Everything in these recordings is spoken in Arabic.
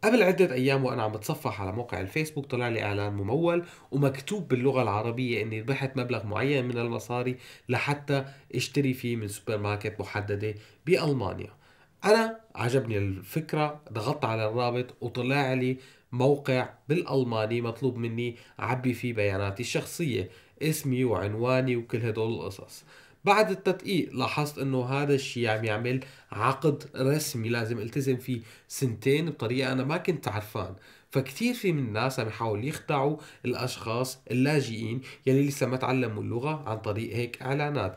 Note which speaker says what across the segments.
Speaker 1: قبل عدة أيام وأنا عم بتصفح على موقع الفيسبوك طلع لي إعلان ممول ومكتوب باللغة العربية إني ربحت مبلغ معين من المصاري لحتى اشتري فيه من سوبر ماركت محددة بألمانيا. أنا عجبني الفكرة، ضغطت على الرابط وطلع لي موقع بالألماني مطلوب مني أعبي فيه بياناتي الشخصية، اسمي وعنواني وكل هدول القصص. بعد التدقيق لاحظت انه هذا الشيء عم يعمل عقد رسمي لازم التزم فيه سنتين بطريقة انا ما كنت عارفان. فكتير في من الناس عم يحاولوا يخدعوا الاشخاص اللاجئين يلي لسه ما تعلموا اللغة عن طريق هيك اعلانات.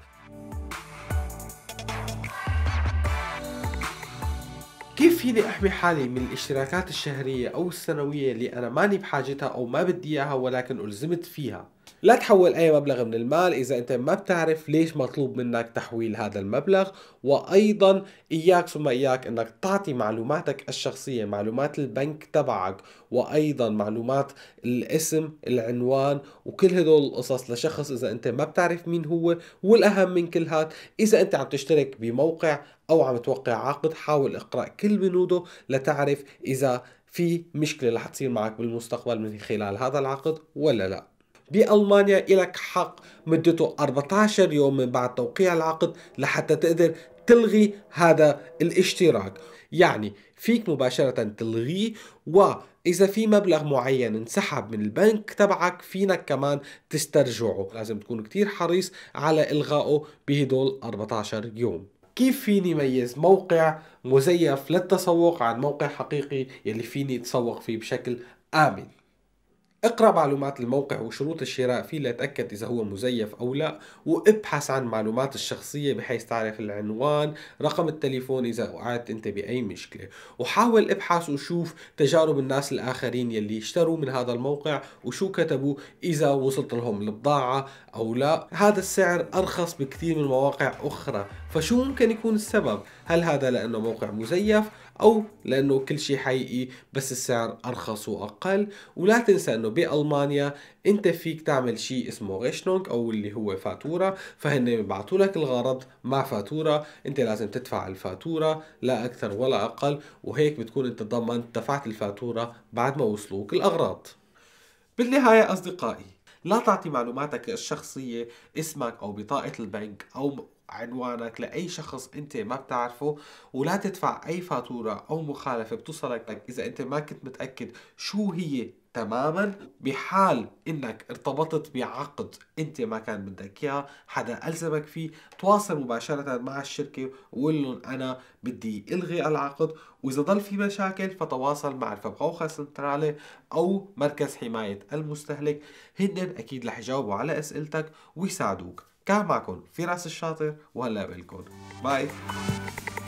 Speaker 1: كيف فيني احمي حالي من الاشتراكات الشهرية او السنوية اللي انا ماني بحاجتها او ما بدي اياها ولكن الزمت فيها؟ لا تحول أي مبلغ من المال إذا أنت ما بتعرف ليش مطلوب منك تحويل هذا المبلغ. وأيضا إياك ثم إياك أنك تعطي معلوماتك الشخصية، معلومات البنك تبعك، وأيضا معلومات الاسم، العنوان، وكل هدول القصص لشخص إذا أنت ما بتعرف مين هو. والأهم من كل هاد، إذا أنت عم تشترك بموقع أو عم توقع عقد، حاول اقرأ كل بنوده لتعرف إذا في مشكلة رح تصير معك بالمستقبل من خلال هذا العقد ولا لا. بألمانيا إلك حق مدته 14 يوم من بعد توقيع العقد لحتى تقدر تلغي هذا الاشتراك. يعني فيك مباشرة تلغيه، وإذا في مبلغ معين انسحب من البنك تبعك فينك كمان تسترجعه. لازم تكون كتير حريص على إلغائه بهدول 14 يوم. كيف فيني ميز موقع مزيف للتسوق عن موقع حقيقي يلي فيني اتسوق فيه بشكل آمن؟ اقرأ معلومات الموقع وشروط الشراء فيه لتأكد إذا هو مزيف أو لا، وابحث عن معلومات الشخصية بحيث تعرف العنوان، رقم التليفون إذا وقعت أنت بأي مشكلة. وحاول ابحث وشوف تجارب الناس الآخرين يلي اشتروا من هذا الموقع وشو كتبوا، إذا وصلت لهم البضاعة أو لا. هذا السعر أرخص بكثير من مواقع أخرى، فشو ممكن يكون السبب؟ هل هذا لأنه موقع مزيف أو لأنه كل شيء حقيقي بس السعر أرخص وأقل؟ ولا تنسى أنه بألمانيا أنت فيك تعمل شيء اسمه غيشنونك أو اللي هو فاتورة، فهن بيبعتوا لك الغرض مع فاتورة، أنت لازم تدفع الفاتورة لا أكثر ولا أقل، وهيك بتكون أنت ضمنت دفعت الفاتورة بعد ما وصلوك الأغراض. بالنهاية أصدقائي، لا تعطي معلوماتك الشخصية، اسمك أو بطاقة البنك أو عنوانك لأي شخص أنت ما بتعرفه، ولا تدفع أي فاتورة أو مخالفة بتوصلك إذا أنت ما كنت متأكد شو هي تماما. بحال انك ارتبطت بعقد انت ما كان بدك اياه، حدا الزمك فيه، تواصل مباشرة مع الشركة وقول لهم انا بدي الغي العقد. واذا ضل في مشاكل فتواصل مع الفبراوخر سنترالي او مركز حماية المستهلك، هن اكيد رح يجاوبوا على اسئلتك ويساعدوك. كان معكم فراس الشاطر، وهلا بقلكن باي.